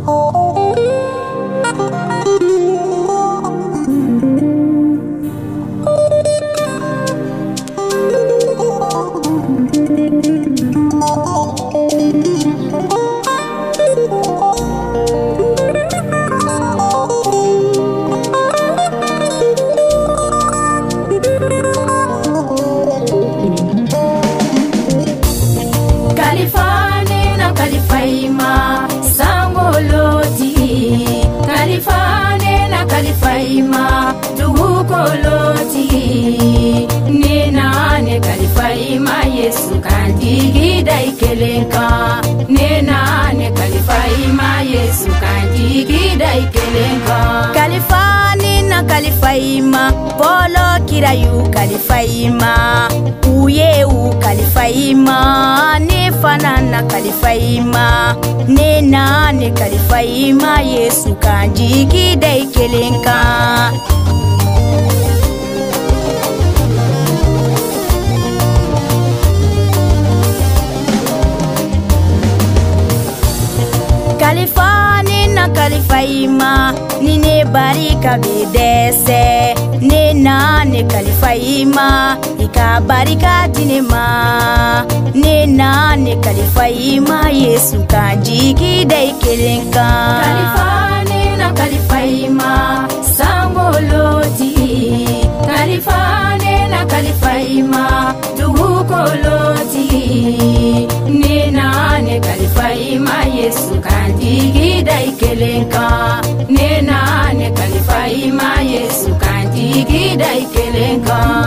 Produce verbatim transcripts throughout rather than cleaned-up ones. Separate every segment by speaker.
Speaker 1: Kalifaima tugukoloti nena ne Kalifaima Yesu kandi gidai kelenka nena ne Kalifaima Yesu kandi gidai kelenka Kalifani na Kalifaima polo kirayu Kalifaima uye u Kalifaima ne fanana Kalifaima nena ne Kalifaima Yesu kandi gidai kelenka Kalifani na Kalifaima nine barika bidese nena ne Kalifaima ika barika dinema nena ne Kalifaima Yesu kanji gidai kelenka Kalifani na Kalifaima sangoloti Kalifani na Kalifaima tugukoloti nena ne Kalifaima Yesu kandi gidai kelenka nena ne Kalifaima Yesu kandi gidai kelenka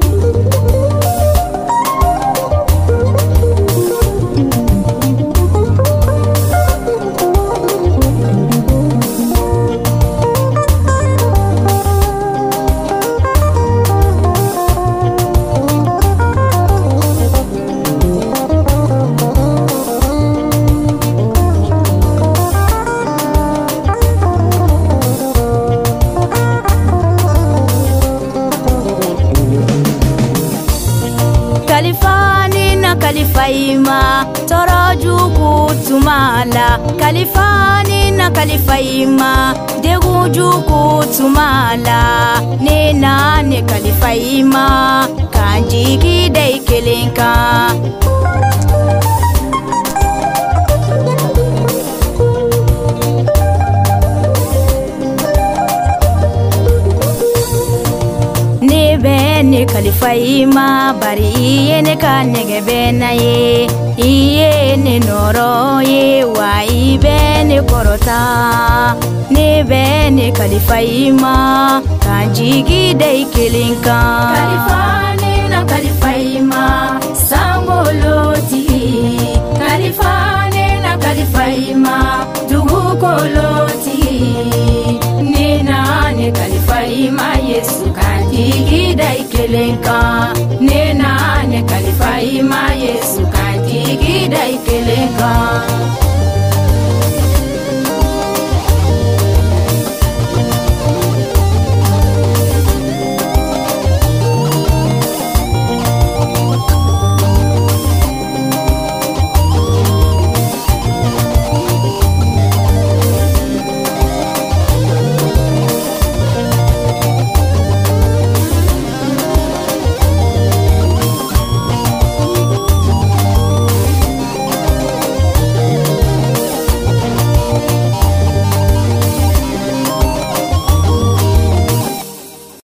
Speaker 1: Kalifani na Kalifaima torojuku tumala Kalifani na Kalifaima degujuku tumala nena ne Kalifaima kanji gidai kelenka ne Kalifaima bari iye ne kanyege bena ye iye ne noro ye wa ibe ne korota ne be ne Kalifaima kanji gidai kelenka Kalifani na Kalifaima sangoloti Kalifani na Kalifaima tugukoloti nena ne Kalifaima Yesu kandi gidai kelenka nena ne Kalifaima Yesu kandi gidai kelenka